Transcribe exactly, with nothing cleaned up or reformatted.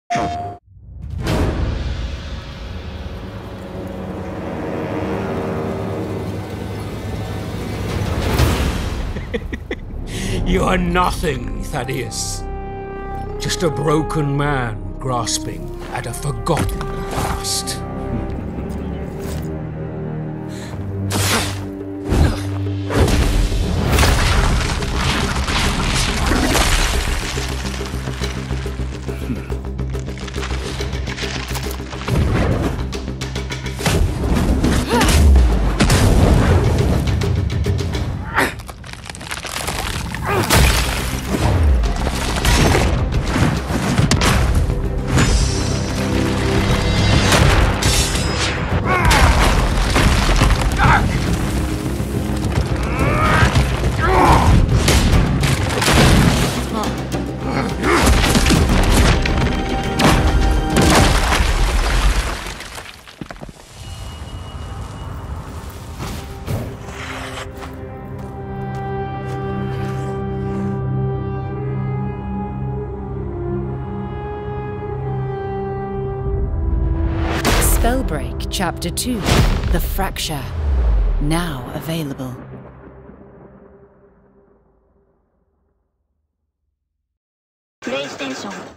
You are nothing, Thaddeus. Just a broken man grasping at a forgotten past. Spellbreak Chapter two, The Fracture, now available. PlayStation